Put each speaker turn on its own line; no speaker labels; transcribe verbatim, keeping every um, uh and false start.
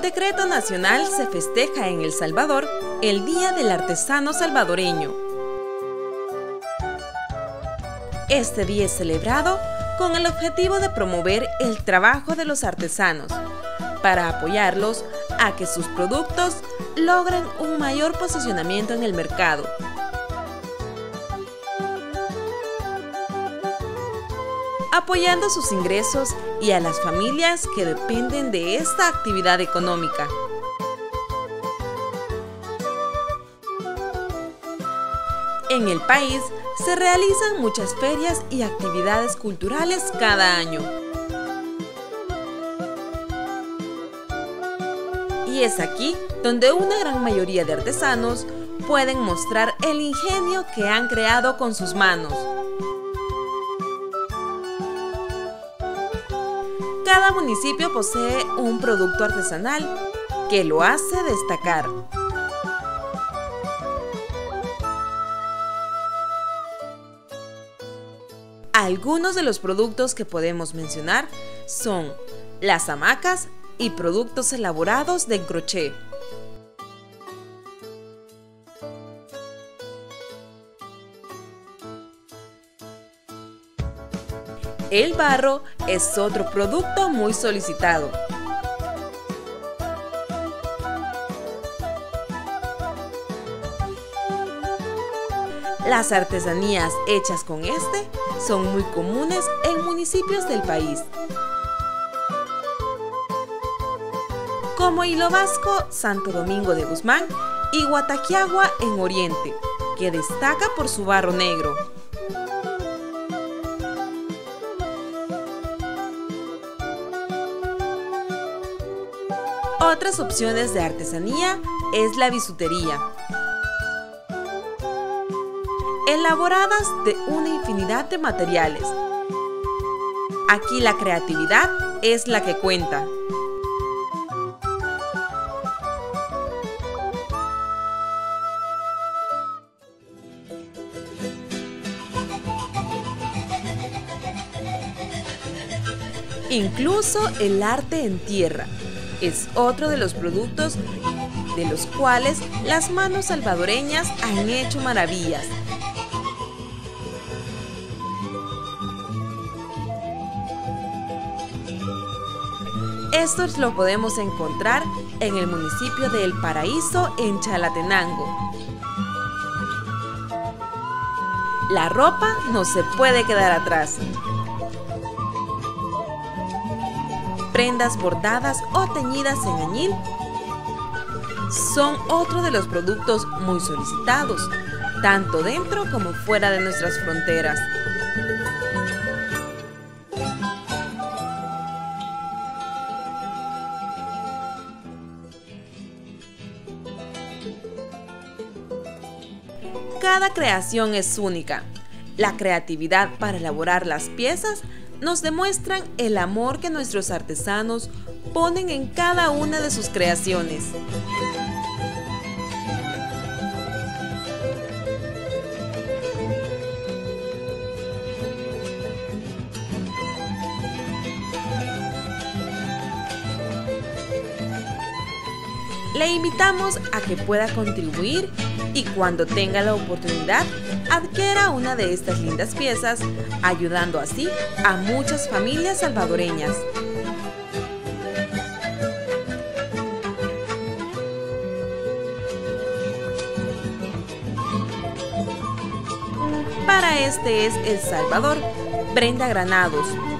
decreto nacional se festeja en El Salvador el Día del Artesano Salvadoreño. Este día es celebrado con el objetivo de promover el trabajo de los artesanos, para apoyarlos a que sus productos logren un mayor posicionamiento en el mercado. Apoyando sus ingresos y a las familias que dependen de esta actividad económica. En el país se realizan muchas ferias y actividades culturales cada año. Y es aquí donde una gran mayoría de artesanos pueden mostrar el ingenio que han creado con sus manos. Cada municipio posee un producto artesanal que lo hace destacar. Algunos de los productos que podemos mencionar son las hamacas y productos elaborados de crochet. El barro es otro producto muy solicitado. Las artesanías hechas con este son muy comunes en municipios del país, como Hilo Vasco, Santo Domingo de Guzmán y Guataquiagua en Oriente, que destaca por su barro negro. Otras opciones de artesanía es la bisutería, elaboradas de una infinidad de materiales. Aquí la creatividad es la que cuenta. Incluso el arte en tierra es otro de los productos de los cuales las manos salvadoreñas han hecho maravillas. Esto lo podemos encontrar en el municipio de El Paraíso, en Chalatenango. La ropa no se puede quedar atrás. Prendas bordadas o teñidas en añil son otro de los productos muy solicitados, tanto dentro como fuera de nuestras fronteras. Cada creación es única. La creatividad para elaborar las piezas nos demuestran el amor que nuestros artesanos ponen en cada una de sus creaciones. Le invitamos a que pueda contribuir y cuando tenga la oportunidad, adquiera una de estas lindas piezas, ayudando así a muchas familias salvadoreñas. Para este es El Salvador, Brenda Granados.